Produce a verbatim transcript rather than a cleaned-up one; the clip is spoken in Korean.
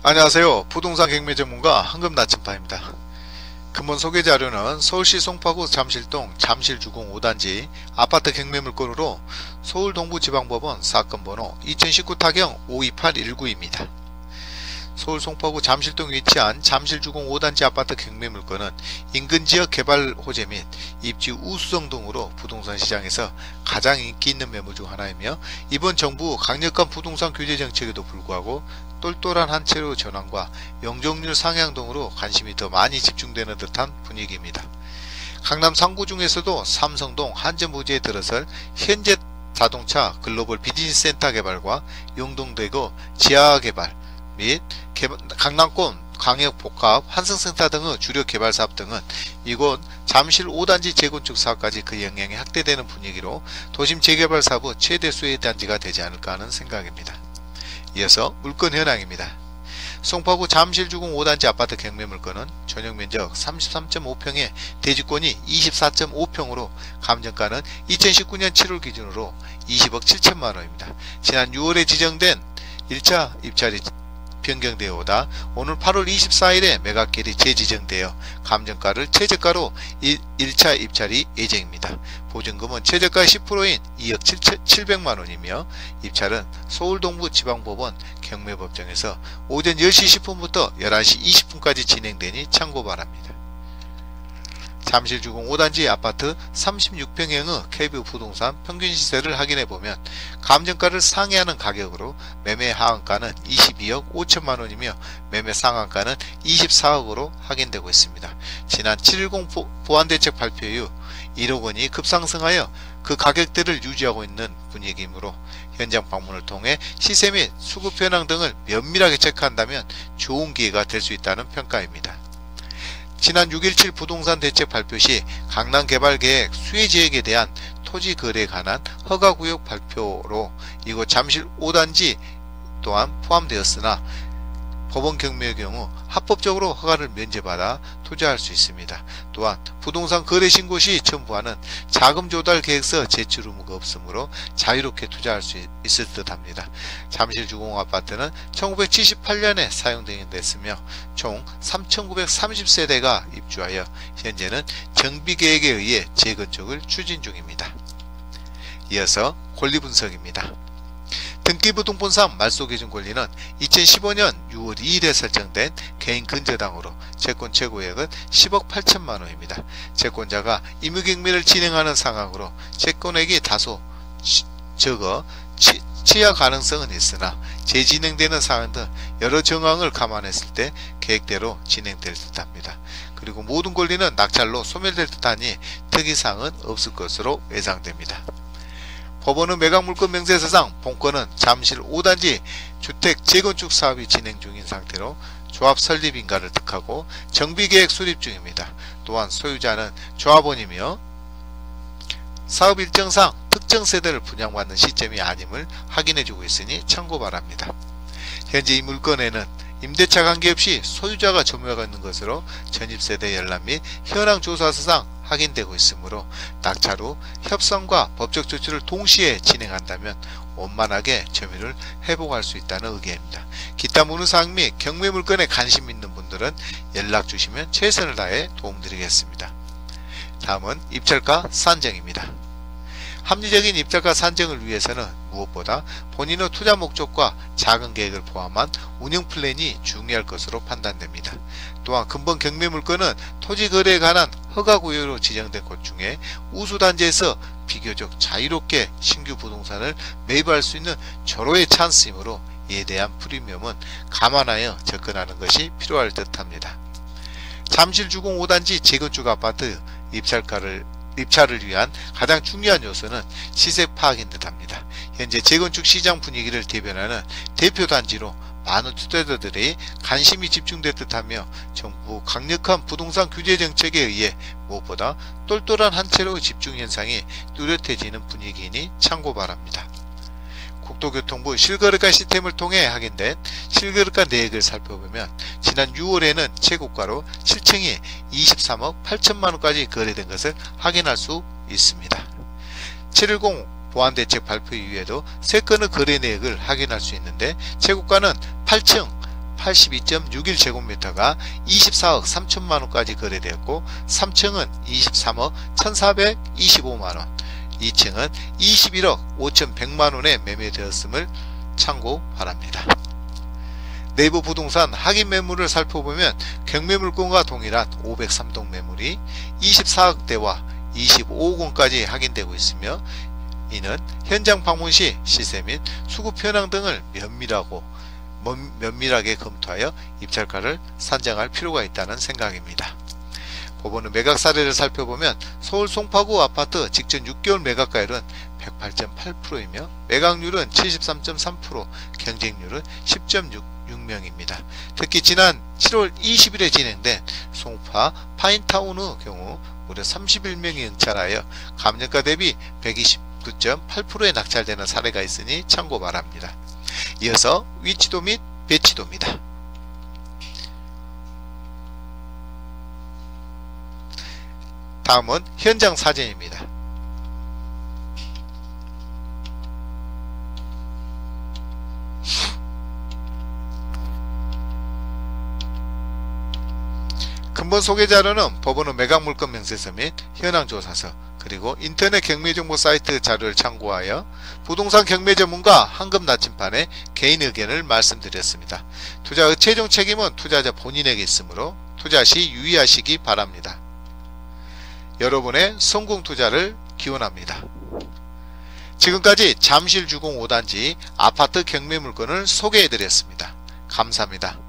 안녕하세요. 부동산 경매 전문가 황금나침파입니다. 근본 소개 자료는 서울시 송파구 잠실동 잠실주공 오 단지 아파트 경매 물건으로 서울동부지방법원 사건번호 이천십구 타경 오이팔일구입니다. 서울 송파구 잠실동 위치한 잠실주공 오 단지 아파트 경매 물건은 인근지역 개발 호재 및 입지 우수성 등으로 부동산 시장에서 가장 인기 있는 매물 중 하나이며, 이번 정부 강력한 부동산 규제 정책에도 불구하고 똘똘한 한 채로 전환과 용적률 상향 등으로 관심이 더 많이 집중되는 듯한 분위기입니다. 강남 삼 구 중에서도 삼성동 한전부지에 들어설 현재 자동차 글로벌 비즈니스 센터 개발과 용동대교 지하 개발 및 개발, 강남권 광역복합 환승센터 등의 주력 개발사업 등은 이곳 잠실 오 단지 재건축 사업까지 그 영향이 확대되는 분위기로 도심 재개발 사업의 최대 수혜 단지가 되지 않을까 하는 생각입니다. 이어서 물건 현황입니다. 송파구 잠실주공 오 단지 아파트 경매 물건은 전용면적 삼십삼 점 오 평에 대지권이 이십사 점 오 평으로 감정가는 이천십구 년 칠월 기준으로 이십억 칠천만원입니다. 지난 유월에 지정된 일 차 입찰이 변경되어 오다 오늘 팔월 이십사일에 매각일이 재지정되어 감정가를 최저가로 일 차 입찰이 예정입니다. 보증금은 최저가 십 퍼센트인 이억 칠백만원이며 입찰은 서울동부지방법원 경매법정에서 오전 열 시 십 분부터 열한 시 이십 분까지 진행되니 참고 바랍니다. 잠실주공 오 단지 아파트 삼십육 평형의 케이비 부동산 평균시세를 확인해보면 감정가를 상회하는 가격으로 매매 하한가는 이십이억 오천만원이며 매매 상한가는 이십사억으로 확인되고 있습니다. 지난 칠일공 보완대책 발표 이후 일억 원이 급상승하여 그 가격대를 유지하고 있는 분위기이므로 현장 방문을 통해 시세 및 수급 현황 등을 면밀하게 체크한다면 좋은 기회가 될 수 있다는 평가입니다. 지난 육 일칠 부동산 대책 발표 시 강남개발계획 수혜지역에 대한 토지거래에 관한 허가구역 발표로 이곳 잠실 오 단지 또한 포함되었으나 법원 경매의 경우 합법적으로 허가를 면제받아 투자할 수 있습니다. 또한 부동산 거래신고 시 첨부하는 자금조달 계획서 제출 의무가 없으므로 자유롭게 투자할 수 있을 듯 합니다. 잠실주공 아파트는 천구백칠십팔 년에 사용됐으며 총 삼천구백삼십 세대가 입주하여 현재는 정비계획에 의해 재건축을 추진 중입니다. 이어서 권리분석입니다. 등기부등본상 말소기준 권리는 이천십오 년 유월 이일에 설정된 개인 근저당으로 채권 최고액은 십억 팔천만원입니다. 채권자가 임의경매를 진행하는 상황으로 채권액이 다소 적어 치, 취하 가능성은 있으나 재진행되는 상황 등 여러 정황을 감안했을 때 계획대로 진행될 듯합니다. 그리고 모든 권리는 낙찰로 소멸될 듯하니 특이사항은 없을 것으로 예상됩니다. 법원은 매각물건 명세서상 본건은 잠실 오 단지 주택 재건축 사업이 진행 중인 상태로 조합 설립 인가를 득하고 정비계획 수립 중입니다. 또한 소유자는 조합원이며 사업 일정상 특정 세대를 분양받는 시점이 아님을 확인해주고 있으니 참고 바랍니다. 현재 이 물건에는 임대차 관계없이 소유자가 점유하고 있는 것으로 전입세대 열람 및 현황조사서상 확인되고 있으므로 낙찰 후 협상과 법적 조치를 동시에 진행한다면 원만하게 점유를 회복할 수 있다는 의견입니다. 기타 문의사항 및 경매 물건에 관심 있는 분들은 연락 주시면 최선을 다해 도움드리겠습니다. 다음은 입찰가 산정입니다. 합리적인 입찰가 산정을 위해서는 무엇보다 본인의 투자 목적과 자금 계획을 포함한 운영 플랜이 중요할 것으로 판단됩니다. 또한 근본 경매 물건은 토지 거래에 관한 허가구역으로 지정된 곳 중에 우수단지에서 비교적 자유롭게 신규 부동산을 매입할 수 있는 절호의 찬스이므로 이에 대한 프리미엄은 감안하여 접근하는 것이 필요할 듯합니다. 잠실주공 오 단지 재건축 아파트 입찰가를 입찰을 위한 가장 중요한 요소는 시세 파악인 듯합니다. 현재 재건축 시장 분위기를 대변하는 대표 단지로 많은 투자자들의 관심이 집중될 듯하며 정부 강력한 부동산 규제 정책에 의해 무엇보다 똘똘한 한 채로 집중 현상이 뚜렷해지는 분위기이니 참고 바랍니다. 국토교통부 실거래가 시스템을 통해 확인된 실거래가 내역을 살펴보면 지난 유월에는 최고가로 칠 층이 이십삼억 팔천만원까지 거래된 것을 확인할 수 있습니다. 칠일공 보완대책 발표 이후에도 세 건의 거래 내역을 확인할 수 있는데 최고가는 팔 층 팔십이 점 육일 제곱미터가 이십사억 삼천만원까지 거래되었고, 삼 층은 이십삼억 천사백이십오만원, 이 층은 이십일억 오천백만원에 매매되었음을 참고 바랍니다. 네이버 부동산 확인 매물을 살펴보면 경매물건과 동일한 오백삼 동 매물이 이십사억대와 이십오억 원까지 확인되고 있으며, 이는 현장 방문 시 시세 및 수급 현황 등을 면밀하고 면밀하게 검토하여 입찰가를 산정할 필요가 있다는 생각입니다. 법원의 매각 사례를 살펴보면 서울 송파구 아파트 직전 육 개월 매각가율은 백팔 점 팔 퍼센트이며 매각률은 칠십삼 점 삼 퍼센트, 경쟁률은 십 점 육 명입니다. 특히 지난 칠월 이십일에 진행된 송파 파인타운의 경우 무려 삼십일 명이 응찰하여 감정가 대비 백이십구 점 팔 퍼센트에 낙찰되는 사례가 있으니 참고 바랍니다. 이어서 위치도 및 배치도입니다. 다음은 현장 사진입니다. 근본 소개자료는 법원의 매각물건 명세서 및 현황조사서, 그리고 인터넷 경매정보 사이트 자료를 참고하여 부동산 경매 전문가 황금 나침반의 개인 의견을 말씀드렸습니다. 투자의 최종 책임은 투자자 본인에게 있으므로 투자 시 유의하시기 바랍니다. 여러분의 성공 투자를 기원합니다. 지금까지 잠실 주공 오 단지 아파트 경매 물건을 소개해드렸습니다. 감사합니다.